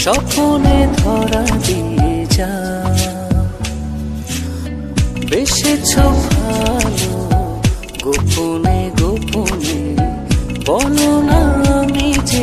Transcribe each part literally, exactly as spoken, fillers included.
স্বপ্নে ধরা দিয়ে যা বেসেছ ভালো গোপনে গোপনে বলো না আমি যে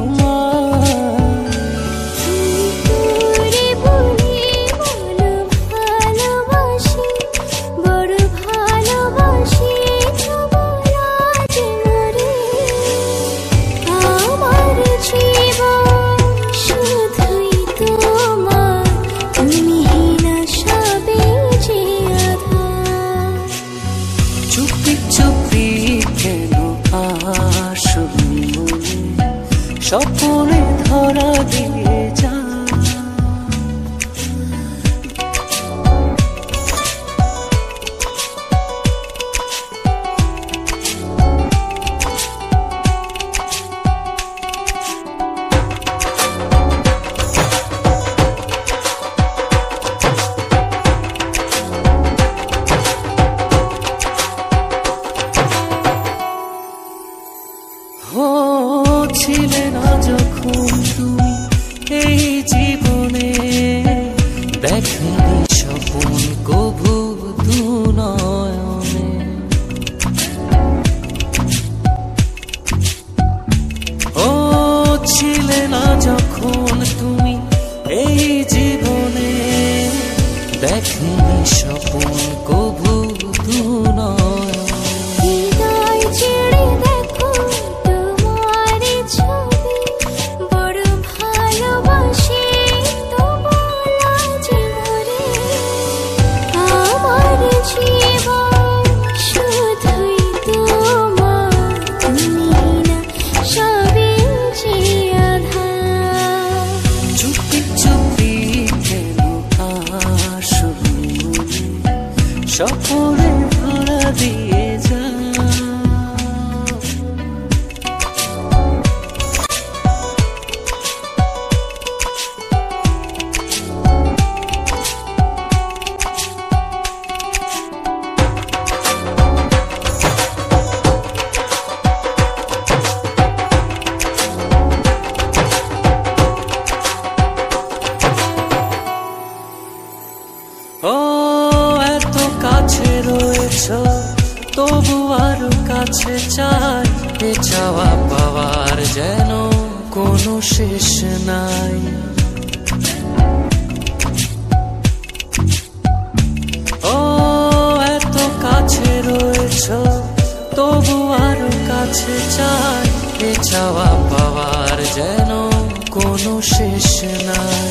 স্বপ্নে ধরা দিয়ে যা ছিলে না যখন তুমি এই জীবনে দেখনি স্বপন কভু দু নয়নে ও ছিলে না যখন তুমি এই জীবনে দেখনি স্বপন কভু দু নয়নে স্বপ্নে ধরা দিয়ে যা ও এত কাছে রয়েছ তবু আরো কাছে চাই এ চাওয়া পাওয়ার যেন কোনো শেষ নাই ও এত কাছে রয়েছ তবু আরো কাছে চাই এ চাওয়া পাওয়ার যেন কোনো শেষ নাই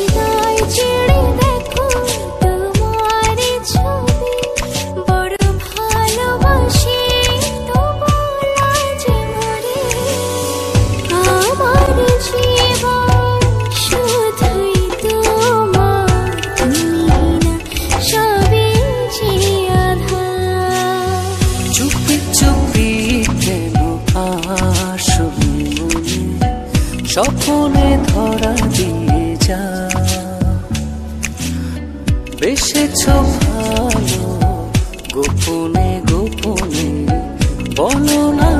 স্বপ্নে ধরা দিয়ে যা বেসেছ ভালো গোপনে গোপনে বলো না